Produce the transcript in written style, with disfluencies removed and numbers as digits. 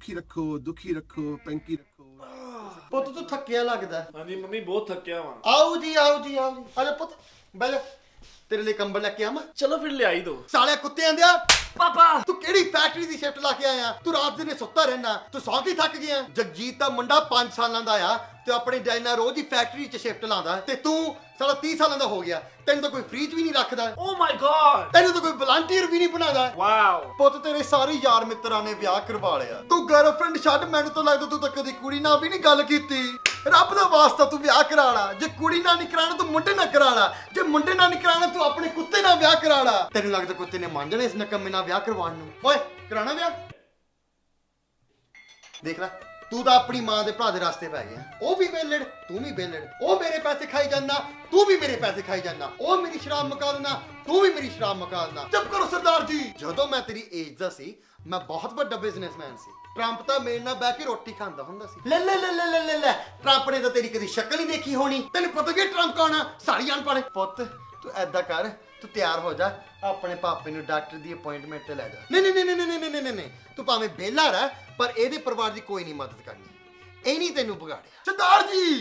ਸੁਖੀ ਰੱਖੋ, ਦੁਖੀ ਰੱਖੋ, ਪੈਂਕੀ ਰੱਖੋ। ਪੁੱਤ ਤੂੰ ਥੱਕਿਆ ਲੱਗਦਾ। ਹਾਂਜੀ ਮੰਮੀ ਬਹੁਤ ਥੱਕਿਆ ਵਾਂ। ਆਓ ਜੀ ਆਓ ਜੀ ਆਓ ਜੀ। ਆਜਾ ਪੁੱਤ ਬਹਿ ਜਾ, ਤੇਰੇ ਲਈ ਕੰਬਲ ਲੈ ਕੇ ਆਵਾਂ। ਚਲੋ ਫਿਰ ਲਿਆਈ ਦੋ। ਸਾਲਿਆ ਕੁੱਤਿਆਂ ਦਿਆ, ਪਾਪਾ ਤੂੰ ਕਿਹੜੀ ਫੈਕਟਰੀ ਦੀ ਸ਼ਿਫਟ ਲਾ ਕੇ ਆਇਆ? ਤੂੰ ਰਾਤ ਦਿਨੇ ਸੁੱਤਾ ਰਹਿਣਾ, ਤੂੰ ਸੌਂ ਕੇ ਥੱਕ ਗਿਆ। ਜਗਜੀਤ ਦਾ ਮੁੰਡਾ 5 ਸਾਲਾਂ ਦਾ ਆ ਤੇ ਆਪਣੀ ਡੈਡੀ ਨਾਲ ਰੋਜ਼ ਹੀ ਫੈਕਟਰੀ 'ਚ ਸ਼ਿਫਟ ਲਾਉਂਦਾ, ਤੇ ਤੂੰ ਸਾਲਾ 30 ਸਾਲਾਂ ਦਾ ਹੋ ਗਿਆ। ਤੈਨੂੰ ਤਾਂ ਕੋਈ ਫ੍ਰੀ 'ਚ ਵੀ ਨਹੀਂ ਰੱਖਦਾ। ਓ ਮਾਈ ਗॉड, ਤੈਨੂੰ ਤਾਂ ਕੋਈ ਵਲੰਟੀਅਰ ਵੀ ਨਹੀਂ ਬਣਾਦਾ। ਵਾਓ ਪੁੱਤ ਤੇਰੇ ਸਾਰੇ ਯਾਰ ਮਿੱਤਰਾਂ ਨੇ ਵਿਆਹ ਕਰਵਾ ਲਿਆ, ਤੂੰ ਗਰਲਫ੍ਰੈਂਡ ਛੱਡ, ਮੈਨੂੰ ਤਾਂ ਲੱਗਦਾ ਤੂੰ ਤਾਂ ਕਦੀ ਕੁੜੀ ਨਾਲ ਵੀ ਨਹੀਂ ਗੱਲ ਕੀਤੀ। ਰੱਬ ਦਾ ਵਾਸਤਾ ਤੂੰ ਵਿਆਹ ਕਰਾ ਲਾ। ਜੇ ਕੁੜੀ ਨਾਲ ਨਹੀਂ ਕਰਾਣਾ ਤੂੰ ਮੁੰਡੇ ਨਾਲ ਕਰਾ ਲਾ। ਜੇ ਮੁੰਡੇ ਨਾਲ ਨਹੀਂ ਕਰਾਣਾ ਤੂੰ ਆਪਣੇ ਕੁੱਤੇ ਨਾਲ ਵਿਆਹ ਕਰਾ ਲਾ। ਤੈਨੂੰ ਲੱਗਦਾ ਕੁੱਤੇ ਨੇ ਮੰਨ ਜਾਣਾ ਇਸ ਨਕੰਮੇ ਨਾਲ ਵਿਆਹ ਕਰਵਾਉਣ ਨੂੰ? ਓਏ ਕਰਾਣਾ ਵਿਆਹ? ਦੇਖ ਲੈ, ਤੂੰ ਤਾਂ ਆਪਣੀ ਮਾਂ ਦੇ ਭਰਾ ਦੇ ਰਸਤੇ ਪੈ ਗਿਆ। ਉਹ ਵੀ ਵੇਲੜ, ਤੂੰ ਵੀ ਵੇਲੜ। ਉਹ ਮੇਰੇ ਪੈਸੇ ਖਾਈ ਜਾਂਦਾ, ਤੂੰ ਵੀ ਮੇਰੇ ਪੈਸੇ ਖਾਈ ਜਾਂਦਾ। ਉਹ ਮੇਰੀ ਸ਼ਰਾਬ ਮੁਕਾ ਦਿੰਦਾ, ਤੂੰ ਵੀ ਮੇਰੀ ਸ਼ਰਾਬ ਮੁਕਾ ਦਿੰਦਾ। ਚੁੱਪ ਕਰੋ ਸਰਦਾਰ ਜੀ। ਜਦੋਂ ਮੈਂ ਤੇਰੀ ਏਜ ਦਾ ਸੀ, ਮੈਂ ਬਹੁਤ ਵੱਡਾ ਬਿਜ਼ਨਸਮੈਨ ਸੀ। ਟਰੰਪ ਤਾਂ ਮੇਰੇ ਨਾਲ ਬਹਿ ਕੇ ਰੋਟੀ ਖਾਂਦਾ ਹੁੰਦਾ ਸੀ। ਲੈ ਲੈ ਲੈ ਲੈ ਲੈ ਲੈ, ਟਰੰਪ ਨੇ ਤਾਂ ਤੇਰੀ ਕਦੀ ਸ਼ਕਲ ਹੀ ਦੇਖੀ ਹੋਣੀ। ਤੈਨੂੰ ਪਤਾ ਕਿ ਟਰੰਪ ਕੌਣ ਆ? ਸਾਰੀ ਅਨਪੜ੍ਹ। ਪੁੱਤ ਤੂੰ ਐਦਾਂ ਕਰ, ਤੂੰ ਤਿਆਰ ਹੋ ਜਾ, ਆਪਣੇ ਪਾਪੇ ਨੂੰ ਡਾਕਟਰ ਦੀ ਅਪਾਇੰਟਮੈਂਟ ਤੇ ਲੈ ਜਾ। ਨਹੀਂ ਨਹੀਂ ਨਹੀਂ ਨਹੀਂ ਨਹੀਂ ਨਹੀਂ ਨਹੀਂ, ਤੂੰ ਭਾਵੇਂ ਵਿਹਲਾ ਰਹਿ, ਪਰ ਇਹਦੇ ਪਰਿਵਾਰ ਦੀ ਕੋਈ ਨਹੀਂ ਮਦਦ ਕਰਨੀ। ਇਹ ਨਹੀਂ ਤੈਨੂੰ ਵਿਗਾੜਿਆ। ਸਰਦਾਰ ਜੀ